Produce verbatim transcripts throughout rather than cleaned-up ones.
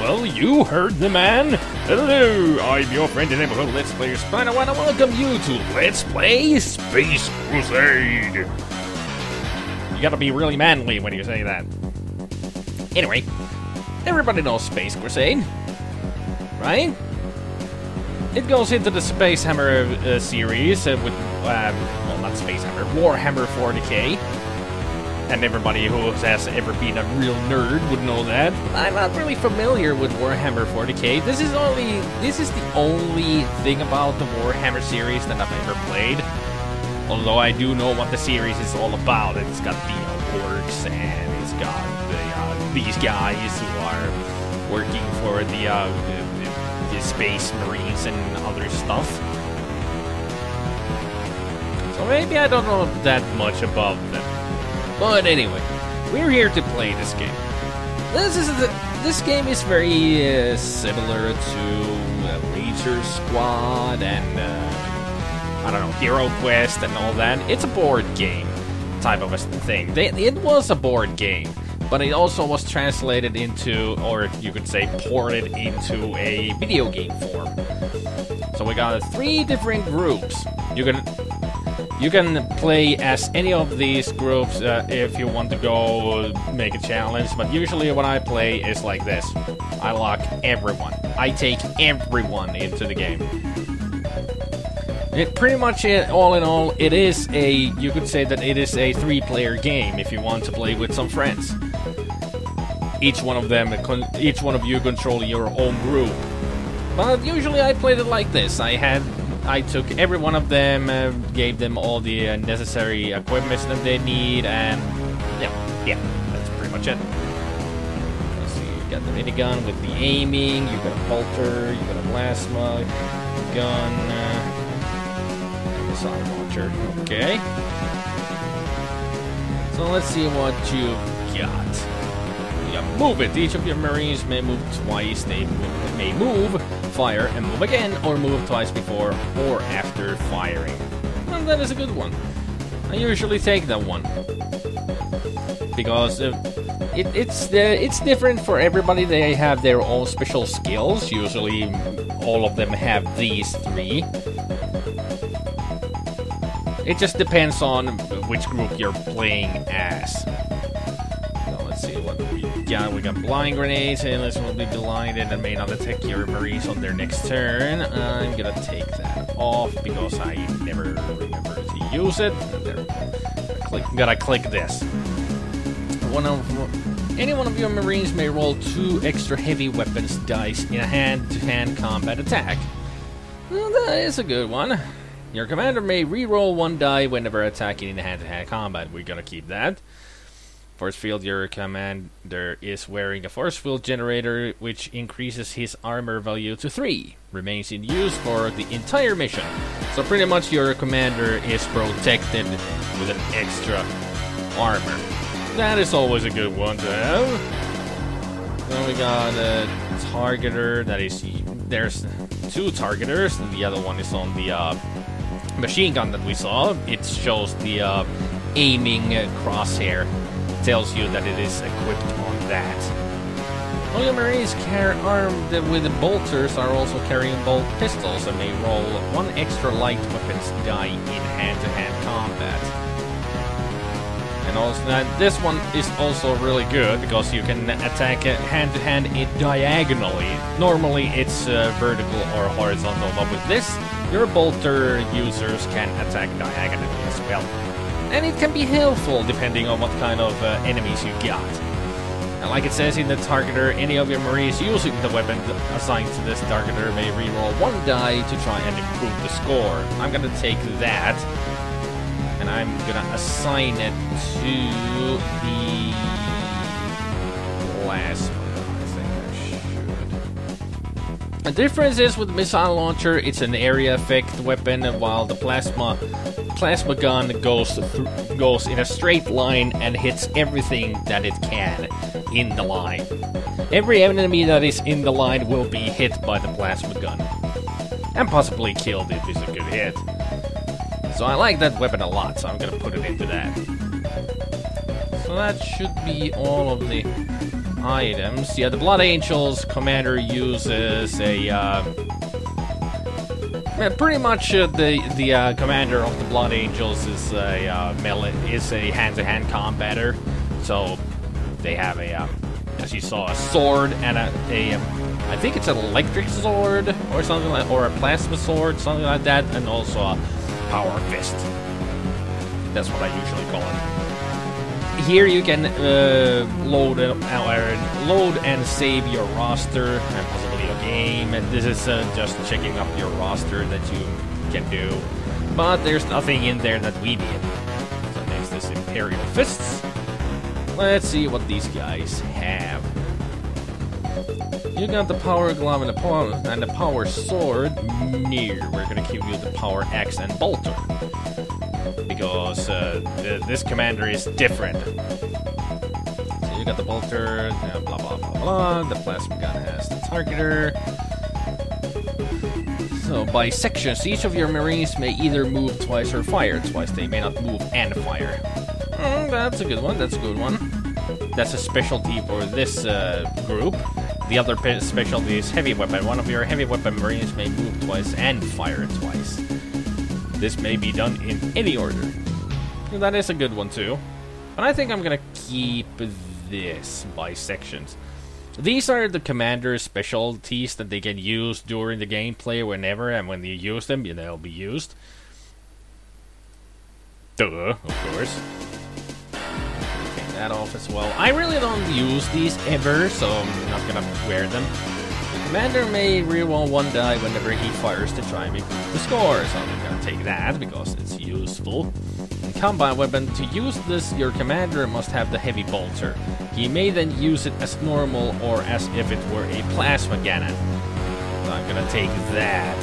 Well, you heard the man. Hello, I'm your friend and neighborhood Let's Player SpiderMwa, and I welcome you to Let's Play Space Crusade. You gotta be really manly when you say that. Anyway, everybody knows Space Crusade, right? It goes into the Space Hammer uh, series uh, with, um, well, not Space Hammer, Warhammer forty K. And everybody who has ever been a real nerd would know that. I'm not really familiar with Warhammer forty K. This is only this is the only thing about the Warhammer series that I've ever played. Although I do know what the series is all about. It's got the uh, orcs and it's got the, uh, these guys who are working for the, uh, the, the Space Marines and other stuff. So maybe I don't know that much about them. But anyway, we're here to play this game. This is the, this game is very uh, similar to uh, Laser Squad and uh, I don't know, Hero Quest and all that. It's a board game type of a thing. They, it was a board game, but it also was translated into, or you could say, ported into a video game form. So we got three different groups. You can. You can play as any of these groups uh, if you want to go make a challenge, but usually what I play is like this. I lock everyone. I take everyone into the game. It pretty much, uh, all in all, it is a, you could say that it is a three-player game if you want to play with some friends. Each one of them, each one of you control your own group. But usually I played it like this. I had I took every one of them, uh, gave them all the uh, necessary equipment that they need, and yeah, yeah, that's pretty much it. Let's see, you got the minigun with the aiming, you got a bolter, you got a plasma gun, uh, and a missile launcher. Okay. So let's see what you got. Yeah, move it. Each of your Marines may move twice. They may move, fire, and move again, or move twice before or after firing. And that is a good one. I usually take that one because uh, it, it's uh, it's different for everybody. They have their own special skills. Usually, all of them have these three. It just depends on which group you're playing as. See what we got. We got blind grenades, and this will be blinded and may not attack your Marines on their next turn. I'm gonna take that off because I never remember to use it. There. Click, gotta click this. One of any one of your Marines may roll two extra heavy weapons dice in a hand-to-hand combat attack. Well, that is a good one. Your commander may re-roll one die whenever attacking in hand-to-hand combat. We're gonna keep that. Force field, your commander is wearing a force field generator which increases his armor value to three. Remains in use for the entire mission. So pretty much your commander is protected with an extra armor. That is always a good one to have. Then we got a targeter that is, there's two targeters. The other one is on the uh, machine gun that we saw. It shows the uh, aiming uh, crosshair. Tells you that it is equipped on that. All your Marines armed with bolters are also carrying bolt pistols and may roll one extra light weapons die in hand-to-hand combat. And also, uh, this one is also really good because you can attack hand-to-hand it diagonally. Normally it's uh, vertical or horizontal, but with this, your bolter users can attack diagonally as well. And it can be helpful depending on what kind of uh, enemies you got. And like it says in the targeter, any of your Marines using the weapon assigned to this targeter may reroll one die to try and improve the score. I'm gonna take that, and I'm gonna assign it to the last one. The difference is with the missile launcher, it's an area effect weapon, while the plasma plasma gun goes th goes in a straight line and hits everything that it can in the line. Every enemy that is in the line will be hit by the plasma gun, and possibly killed if it's a good hit. So I like that weapon a lot, so I'm gonna put it into that. So that should be all of the items. Yeah, the Blood Angels commander uses a... Uh, pretty much uh, the the uh, commander of the Blood Angels is a uh, melee, is a hand-to-hand combatter. So they have a, uh, as you saw, a sword and a, a um, I think it's an electric sword or something like, or a plasma sword, something like that, and also a power fist. That's what I usually call it. Here you can uh, load, uh, load and save your roster and possibly your game, and this is uh, just checking up your roster that you can do. But there's nothing in there that we need. So next is Imperial Fists. Let's see what these guys have. You got the Power Glove and the Power, and the Power Sword. No, we're gonna give you the Power Axe and Bolter. Because uh, the, this commander is different. So you got the bolter, uh, blah blah blah blah. The plasma gun has the targeter. So by sections, each of your marines may either move twice or fire twice. They may not move and fire. Mm, that's a good one. That's a good one. That's a specialty for this uh, group. The other specialty is heavy weapon. One of your heavy weapon marines may move twice and fire twice. This may be done in any order. That is a good one too. But I think I'm gonna keep this by sections. These are the commander's specialties that they can use during the gameplay whenever, and when you use them, they'll be used. Duh, of course. Take that off as well. I really don't use these ever, so I'm not gonna wear them. Commander may reroll one die whenever he fires to try and improve the score, so I'm gonna take that because it's useful. In combat weapon, to use this, your commander must have the heavy bolter. He may then use it as normal or as if it were a plasma cannon. So I'm gonna take that.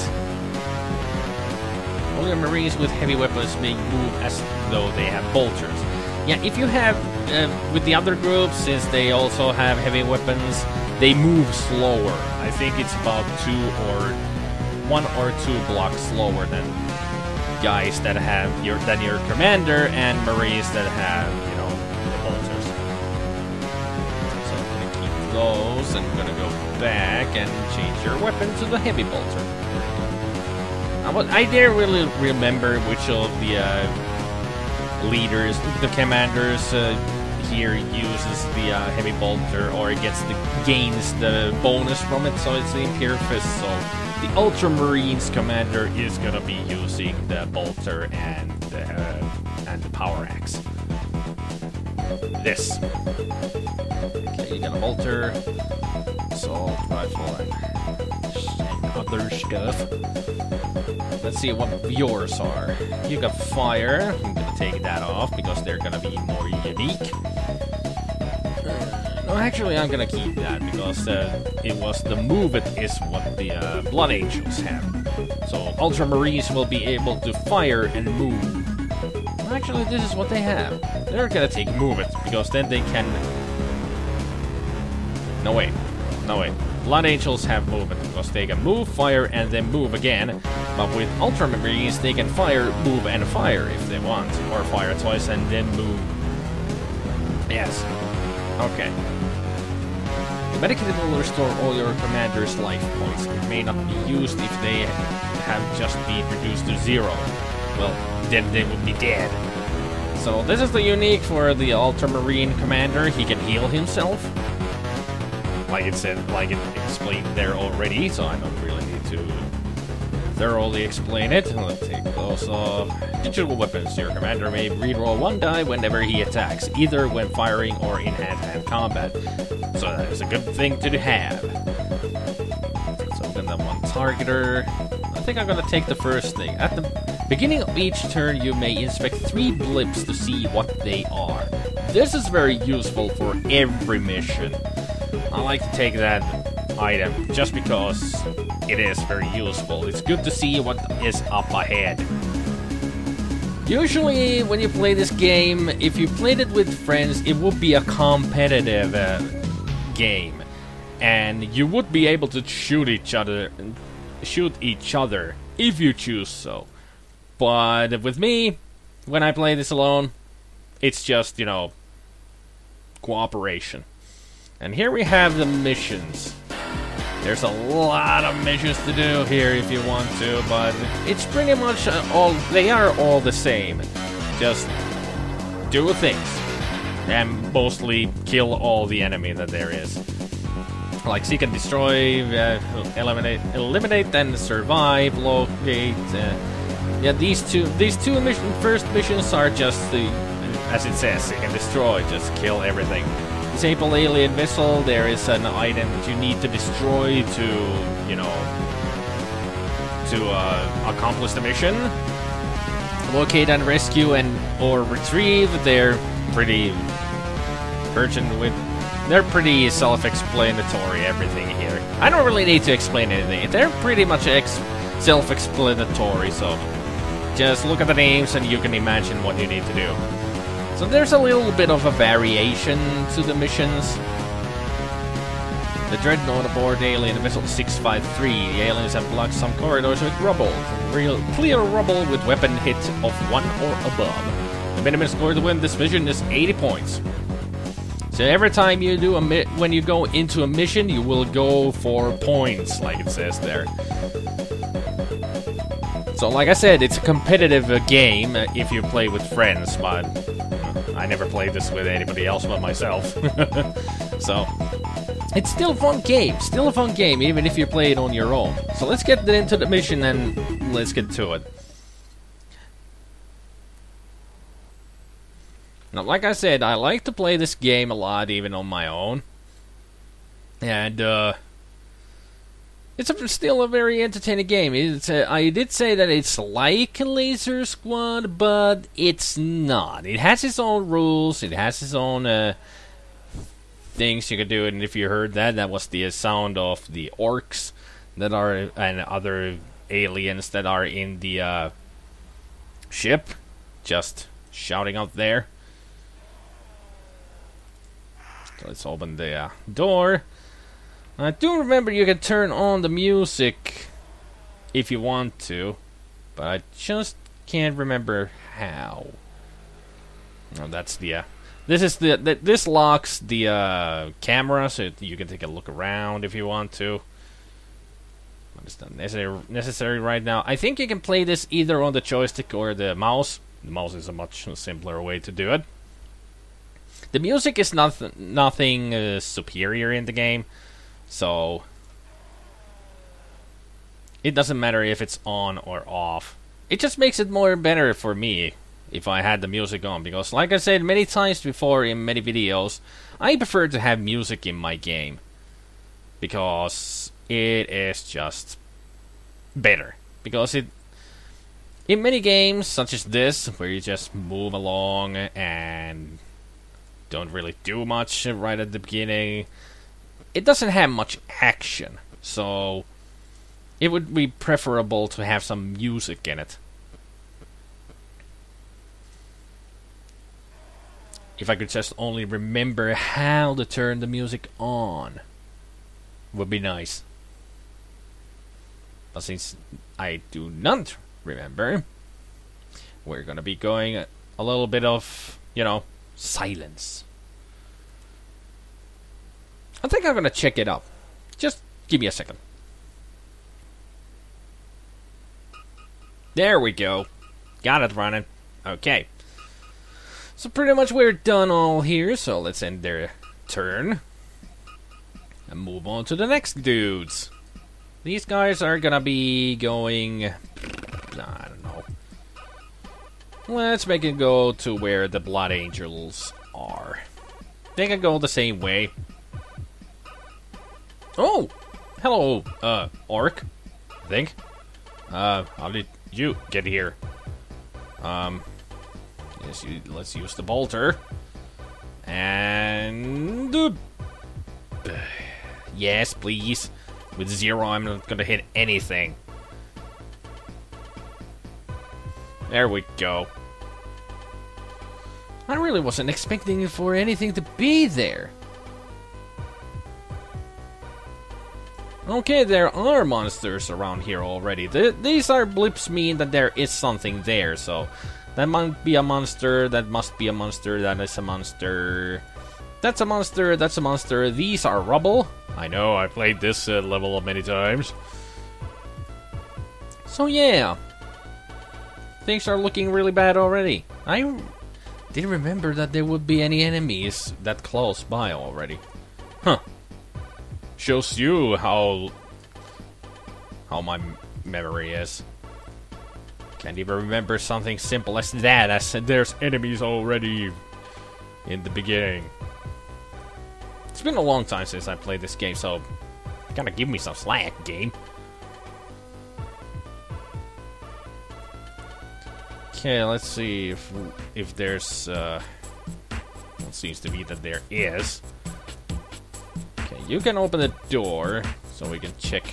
All your marines with heavy weapons may move as though they have bolters. Yeah, if you have, uh, with the other groups, since they also have heavy weapons, they move slower. I think it's about two or one or two blocks slower than guys that have your than your commander and marines that have, you know, the bolters. So I'm gonna keep those and I'm gonna go back and change your weapon to the heavy bolter. I, I dare really remember which of the uh, leaders, the commanders. Uh, here uses the uh, heavy bolter, or it gets the gains the bonus from it, so it's the Imperial Fist. So the Ultramarines commander is gonna be using the bolter and the uh, and the power axe. This. Okay, you got a bolter, assault rifle, and other stuff. Let's see what yours are. You got fire. I'm gonna take that off because they're gonna be more unique. No, actually, I'm gonna keep that because uh, it was the move it is what the uh, Blood Angels have. So Ultramarines will be able to fire and move. Well, actually, this is what they have. They're gonna take move it because then they can. No wait, no wait. Blood Angels have movement because they can move, fire, and then move again. But with Ultramarines, they can fire, move, and fire if they want, or fire twice and then move. Yes. Okay. The medikit will restore all your commander's life points. It may not be used if they have just been reduced to zero. Well, then they would be dead. So this is the unique for the Ultramarine commander. He can heal himself. Like it said, like it explained there already, so I don't really need to thoroughly explain it. Let's take those off. Digital weapons. Your commander may reroll one die whenever he attacks, either when firing or in hand-to-hand combat. So that is a good thing to have. So I'm gonna one targeter. I think I'm gonna take the first thing. At the beginning of each turn, you may inspect three blips to see what they are. This is very useful for every mission. I like to take that item just because it is very useful. It's good to see what is up ahead. Usually when you play this game, if you played it with friends, it would be a competitive uh, game, and you would be able to shoot each other shoot each other if you choose so. But with me, when I play this alone, it's just, you know, cooperation. And here we have the missions. There's a lot of missions to do here if you want to, but it's pretty much all, they are all the same. Just do things. And mostly kill all the enemy that there is. Like seek and destroy, uh, eliminate, eliminate, then survive, locate. Uh, yeah, these two, these two mission, first missions are just the, as it says, seek and destroy, just kill everything. Disable alien vessel. There is an item that you need to destroy to, you know, to uh, accomplish the mission. Locate and rescue and or retrieve. They're pretty urgent with. They're pretty self-explanatory, everything here. I don't really need to explain anything. They're pretty much ex self-explanatory, so just look at the names and you can imagine what you need to do. So there's a little bit of a variation to the missions. The Dreadnought aboard alien vessel six five three. The aliens have blocked some corridors with rubble. Real clear rubble with weapon hit of one or above. The minimum score to win this mission is eighty points. So every time you do a mi when you go into a mission, you will go for points, like it says there. So like I said, it's a competitive uh, game uh, if you play with friends, but uh, I never played this with anybody else but myself. So it's still a fun game, still a fun game, even if you play it on your own. So let's get into the mission and let's get to it. Now, like I said, I like to play this game a lot, even on my own. And, uh... it's a, still a very entertaining game. It's a, I did say that it's like Laser Squad, but it's not. It has its own rules, it has its own, uh... things you can do, and if you heard that, that was the sound of the orcs that are, and other aliens that are in the, uh... ship. Just shouting out there. So let's open the uh, door. I do remember you can turn on the music if you want to, but I just can't remember how. Oh, that's the. Uh, this is the, the. This locks the uh, camera, so you can take a look around if you want to. But it's not necessary necessary right now. I think you can play this either on the joystick or the mouse. The mouse is a much simpler way to do it. The music is nothing, nothing uh, superior in the game, so it doesn't matter if it's on or off. It just makes it more better for me if I had the music on, because like I said many times before in many videos, I prefer to have music in my game, because it is just better. Because it, in many games such as this, where you just move along and don't really do much right at the beginning, it doesn't have much action, so it would be preferable to have some music in it. If I could just only remember how to turn the music on, would be nice. But since I do not remember, we're gonna be going a little bit of, you know, silence. I think I'm gonna check it out. Just give me a second. There we go. Got it running. Okay. So pretty much we're done all here, so let's end their turn. And move on to the next dudes. These guys are gonna be going... I don't know. Let's make it go to where the Blood Angels are. They can go the same way. Oh! Hello, uh, orc. I think. Uh, how did you get here? Um, yes, you, let's use the bolter. And... Uh, yes, please. With zero, I'm not gonna hit anything. There we go. I really wasn't expecting for anything to be there. Okay, there are monsters around here already. Th these are blips mean that there is something there, so that might be a monster, that must be a monster, that is a monster. That's a monster, that's a monster. These are rubble. I know, I played this uh, level many times. So yeah. Things are looking really bad already. I didn't remember that there would be any enemies that close by already. Huh. Shows you how... how my memory is. Can't even remember something simple as that, as there's enemies already in the beginning. It's been a long time since I played this game, so gotta give me some slack, game. Okay, let's see if if there's uh well, it seems to be that there is. Okay, you can open the door so we can check.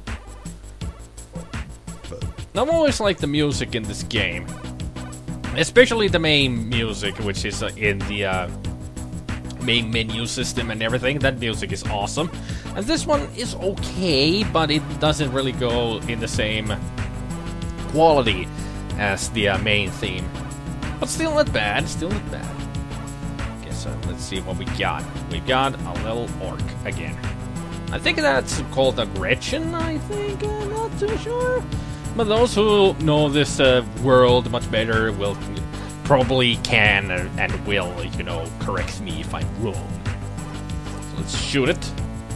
I've always liked the music in this game, especially the main music, which is uh, in the uh, main menu system and everything. That music is awesome, and this one is okay, but it doesn't really go in the same quality as the uh, main theme. But still not bad, still not bad. Okay, so let's see what we got. We've got a little orc again. I think that's called a Gretchen, I think, I'm not too sure. But those who know this uh, world much better will probably can uh, and will, you know, correct me if I'm wrong. So let's shoot it.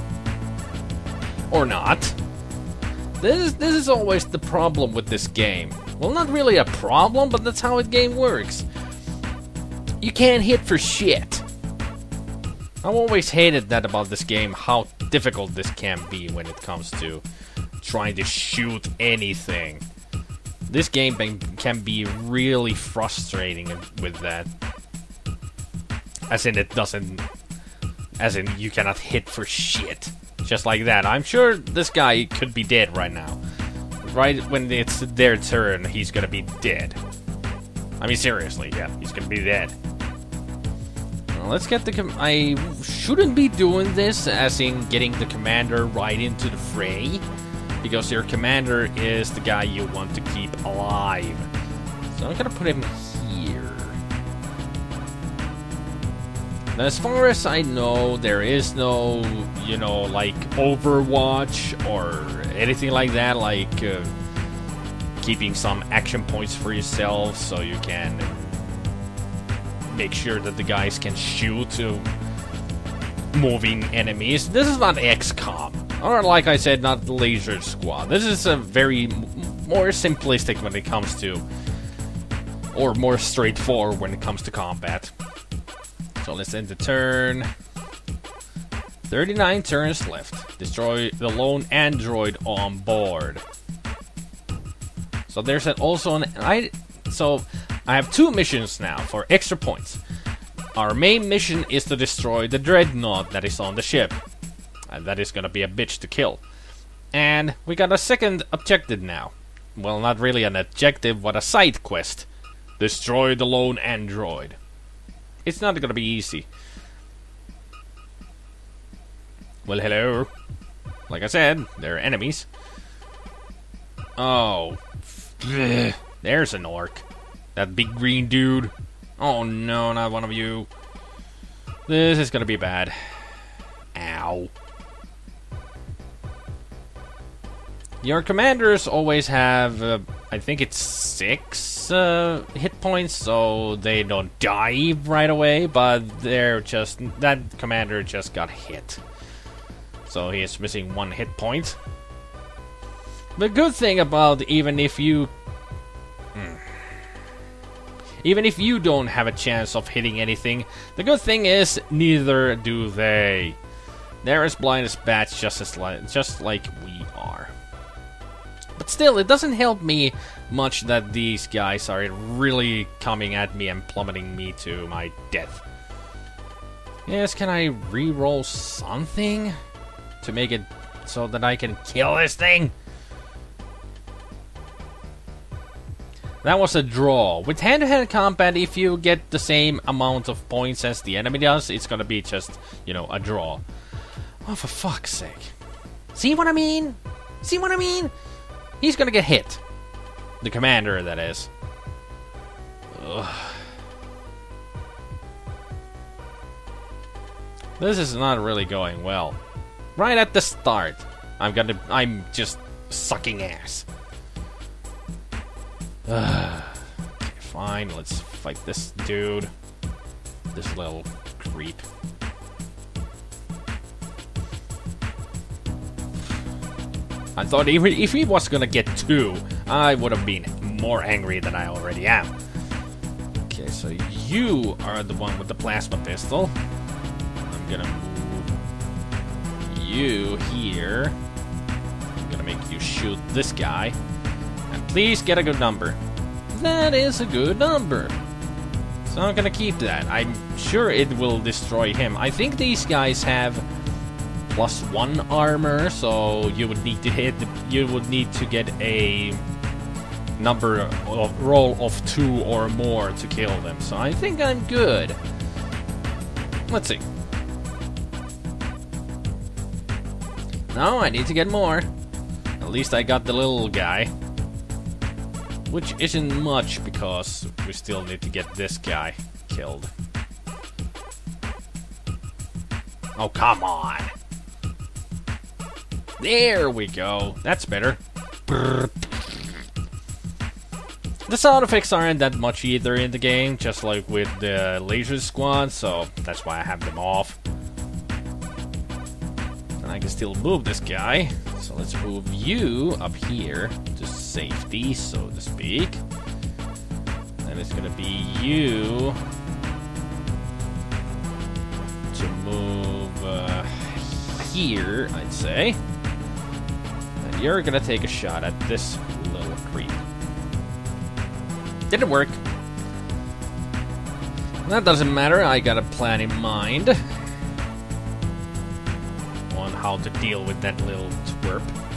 Or not. This is, this is always the problem with this game. Well, not really a problem, but that's how the game works. You can't hit for shit. I've always hated that about this game, how difficult this can be when it comes to trying to shoot anything. This game can be really frustrating with that. As in, it doesn't... As in, you cannot hit for shit. Just like that. I'm sure this guy could be dead right now. Right when it's their turn, he's gonna be dead. I mean, seriously, yeah, he's gonna be dead. Well, let's get the... Com I shouldn't be doing this, as in getting the commander right into the fray. Because your commander is the guy you want to keep alive. So I'm gonna put him here. Now, as far as I know, there is no, you know, like Overwatch or anything like that, like uh, keeping some action points for yourself so you can make sure that the guys can shoot to moving enemies. This is not X COM. Or, like I said, not the Laser Squad. This is a very m more simplistic when it comes to, or more straightforward when it comes to combat. So let's end the turn. thirty-nine turns left. Destroy the lone android on board. So there's an also an I. So I have two missions now for extra points. Our main mission is to destroy the dreadnought that is on the ship. And that is gonna be a bitch to kill. And we got a second objective now. Well, not really an objective, but a side quest. Destroy the lone android. It's not gonna be easy. Well, hello. Like I said, they're enemies. Oh. There's an orc. That big green dude. Oh no, not one of you. This is gonna be bad. Ow. Your commanders always have, uh, I think it's six uh, hit points, so they don't die right away, but they're just, that commander just got hit. So he is missing one hit point. The good thing about even if you, hmm, even if you don't have a chance of hitting anything, the good thing is neither do they. They're as blind as bats, just as li just like we are. But still, it doesn't help me much that these guys are really coming at me and plummeting me to my death. Yes, can I re-roll something to make it so that I can kill this thing? That was a draw. With hand-to-hand combat, if you get the same amount of points as the enemy does, it's gonna be just, you know, a draw. Oh, for fuck's sake. See what I mean? See what I mean? He's gonna get hit. The commander, that is. Ugh. This is not really going well. Right at the start, I'm gonna, I'm just sucking ass. Okay, fine, let's fight this dude. This little creep. I thought if he, if he was gonna get two, I would have been more angry than I already am. Okay, so you are the one with the plasma pistol. I'm gonna move you here. I'm gonna make you shoot this guy. And please get a good number. That is a good number. So I'm gonna keep that. I'm sure it will destroy him. I think these guys have plus one armor, so you would need to hit. You would need to get a number of roll of two or more to kill them. So I think I'm good. Let's see. No, I need to get more. At least I got the little guy, which isn't much because we still need to get this guy killed. Oh, come on. There we go. That's better. Brrr. The sound effects aren't that much either in the game, just like with the laser squad, so that's why I have them off. And I can still move this guy, so let's move you up here to safety, so to speak. And it's gonna be you to move uh, here, I'd say. And you're gonna take a shot at this little creep. Didn't work. That doesn't matter, I got a plan in mind on how to deal with that little twerp.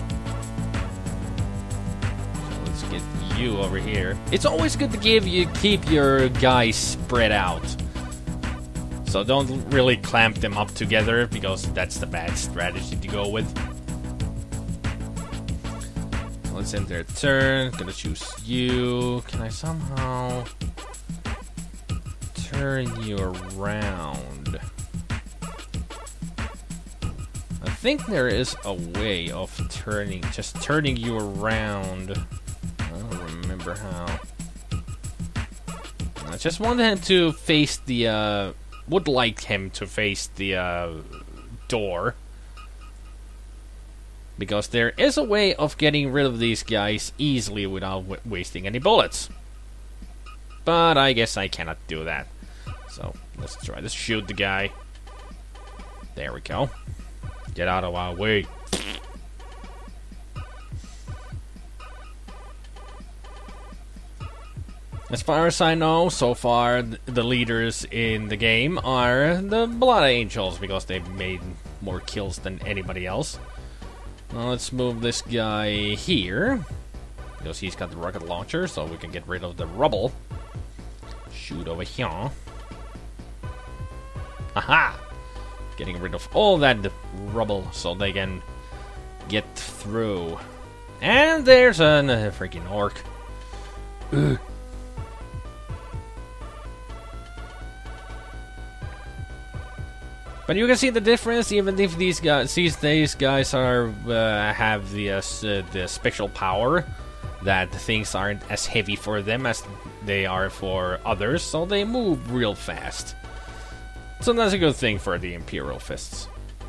So let's get you over here. It's always good to give you keep your guys spread out. So don't really clamp them up together, because that's the bad strategy to go with. Let's end their turn. Gonna choose you. Can I somehow turn you around? I think there is a way of turning, just turning you around. I don't remember how. I just wanted him to face the, uh, would like him to face the, uh, door. Because there is a way of getting rid of these guys easily without w wasting any bullets. But I guess I cannot do that. So, let's try this. Shoot the guy. There we go. Get out of our way. As far as I know, so far, th the leaders in the game are the Blood Angels, because they've made more kills than anybody else. Now let's move this guy here, because he's got the rocket launcher, so we can get rid of the rubble. Shoot over here. Aha! Getting rid of all that rubble so they can get through. And there's a uh, freaking orc. Ugh. But you can see the difference, even if these guys, these these guys are uh, have the uh, the special power, that things aren't as heavy for them as they are for others, so they move real fast. So that's a good thing for the Imperial Fists.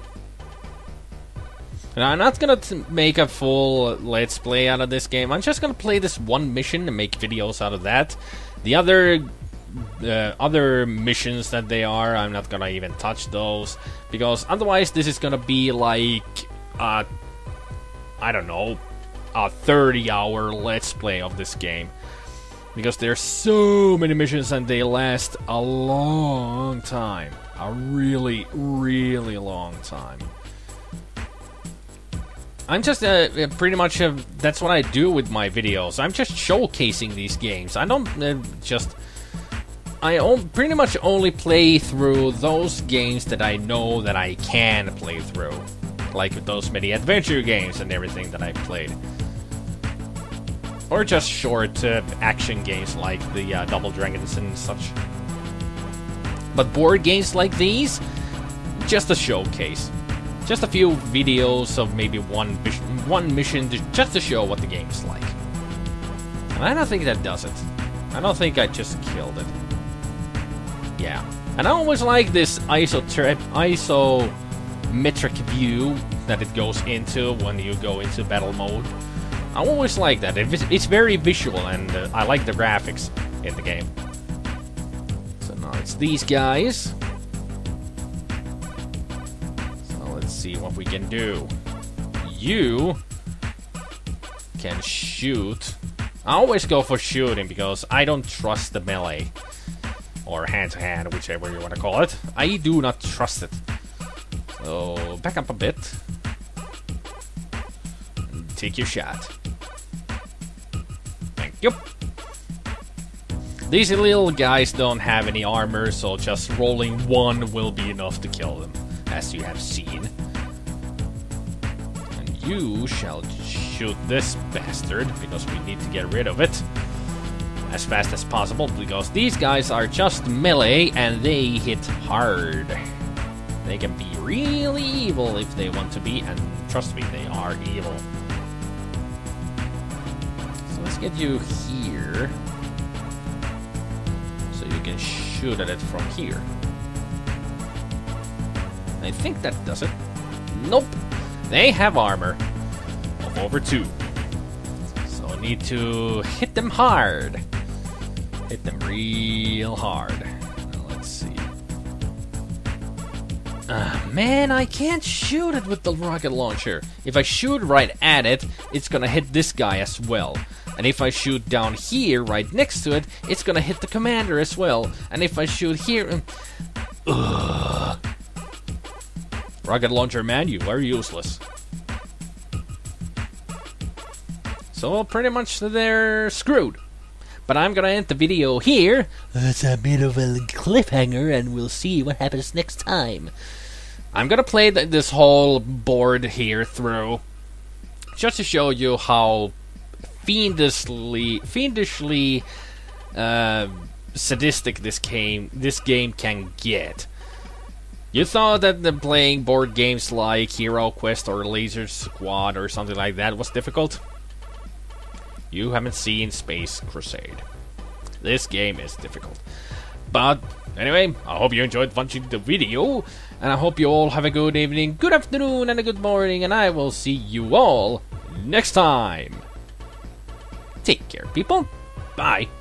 Now, I'm not gonna t make a full Let's Play out of this game. I'm just gonna play this one mission and make videos out of that. The other uh, other missions that they are, I'm not gonna even touch those, because otherwise this is gonna be like, uh, I don't know, a thirty hour Let's Play of this game. Because there's so many missions and they last a long time. A really, really long time. I'm just uh, pretty much, uh, that's what I do with my videos. I'm just showcasing these games. I don't uh, just... I on, pretty much only play through those games that I know that I can play through. Like those many adventure games and everything that I've played. Or just short uh, action games like the uh, Double Dragons and such. But board games like these, just a showcase. Just a few videos of maybe one mission, one mission to, just to show what the game's like. And I don't think that does it. I don't think I just killed it. Yeah. And I always like this isometric view that it goes into when you go into battle mode. I always like that. It's very visual, and uh, I like the graphics in the game. So now it's these guys. So let's see what we can do. You can shoot. I always go for shooting because I don't trust the melee. Or hand-to-hand, whichever you want to call it. I do not trust it. So, back up a bit. Take your shot. Thank you. These little guys don't have any armor, so just rolling one will be enough to kill them, as you have seen. And you shall shoot this bastard, because we need to get rid of it as fast as possible, because these guys are just melee and they hit hard. They can be really evil if they want to be, and trust me, they are evil. So let's get you here, so you can shoot at it from here. I think that does it. Nope. They have armor of over two. So I need to hit them hard. Hit them real hard. Now, let's see. Uh, man, I can't shoot it with the rocket launcher. If I shoot right at it, it's gonna hit this guy as well. And if I shoot down here, right next to it, it's gonna hit the commander as well. And if I shoot here... Ugh. Rocket launcher man, you are useless. So pretty much they're screwed. But I'm gonna end the video here. It's a bit of a cliffhanger, and we'll see what happens next time. I'm gonna play th this whole board here through, just to show you how fiendishly, fiendishly uh, sadistic this game, this game can get. You thought that the playing board games like Hero Quest or Laser Squad or something like that was difficult? You haven't seen Space Crusade. This game is difficult. But anyway, I hope you enjoyed watching the video, and I hope you all have a good evening, good afternoon, and a good morning, and I will see you all next time. Take care, people. Bye.